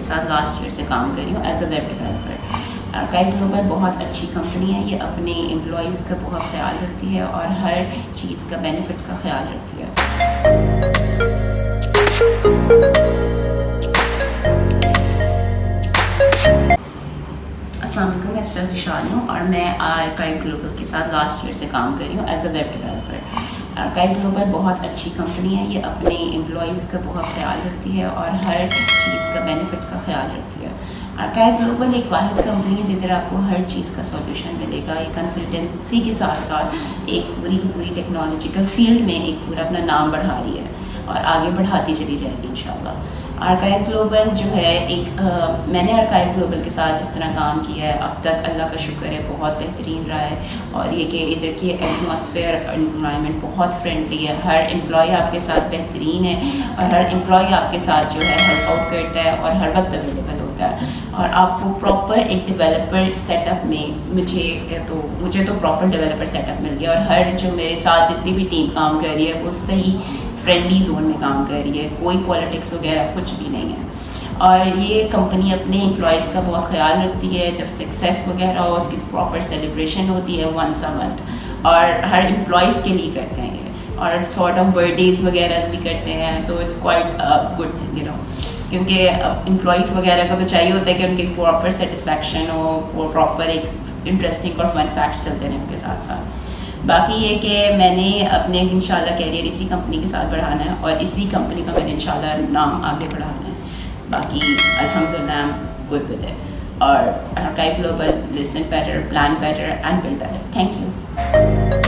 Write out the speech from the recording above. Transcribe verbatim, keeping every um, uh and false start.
साथ last year से काम कर रही हूँ as a web developer. Archive global बहुत अच्छी कंपनी है, ये अपने एम्प्लॉयज़ का बहुत ख्याल रखती है और हर चीज़ का बेनिफिट्स का ख्याल रखती है। अस्सलाम वालेकुम, मैं इसरा ज़िशान हूँ और मैं आर्काइव ग्लोबल के साथ लास्ट ईयर से काम कर रही हूँ as a web developer. Archive global बहुत अच्छी कंपनी है, ये अपने एम्प्लॉयज़ का बहुत ख्याल रखती है और हर चीज़ का बेनिफिट्स का ख्याल रखती है। आर्काइव ग्लोबल एक वाहिद कंपनी है जिधर आपको हर चीज़ का सॉल्यूशन मिलेगा। ये कंसल्टेंसी के साथ साथ एक पूरी की पूरी टेक्नोलॉजिकल फील्ड में एक पूरा अपना नाम बढ़ा रही है और आगे बढ़ाती चली जाएगी इंशाल्लाह। आर्काइव ग्लोबल जो है एक आ, मैंने आर्काइव ग्लोबल के साथ इस तरह काम किया है अब तक, अल्लाह का शुक्र है बहुत बेहतरीन रहा है। और ये कि इधर की एटमॉस्फेयर एनवायरनमेंट बहुत फ्रेंडली है, हर एम्प्लॉय आपके साथ बेहतरीन है और हर एम्प्लॉय आपके साथ जो है हेल्प आउट करता है और हर वक्त अवेलेबल होता है। और आपको प्रॉपर एक डेवलपर सेटअप में मुझे तो मुझे तो प्रॉपर डेवलपर सेटअप मिल गया और हर जो मेरे साथ जितनी भी टीम काम कर रही है वो सही फ्रेंडली जोन में काम कर रही है, कोई पॉलिटिक्स वगैरह कुछ भी नहीं है। और ये कंपनी अपने एम्प्लॉयज़ का बहुत ख्याल रखती है, जब सक्सेस वगैरह हो उसकी प्रॉपर सेलिब्रेशन होती है वंस अ मंथ और हर एम्प्लॉयज़ के लिए करते हैं ये, और सॉर्ट ऑफ बर्थडेज वगैरह भी करते हैं, तो it's quite good thing you know, क्योंकि एम्प्लॉयज़ वगैरह को तो चाहिए होता है कि उनकी प्रॉपर सेटिस्फैक्शन हो, वो प्रॉपर एक इंटरेस्टिंग और फन फैक्ट्स चलते रहें उनके साथ साथ। बाकी ये कि मैंने अपने इंशाल्लाह कैरियर इसी कंपनी के साथ बढ़ाना है और इसी कंपनी का मैंने इंशाल्लाह नाम आगे बढ़ाना है। बाकी अल्हम्दुलिल्लाह I am good with it. और archive global listen better, plan better and build better. Thank you.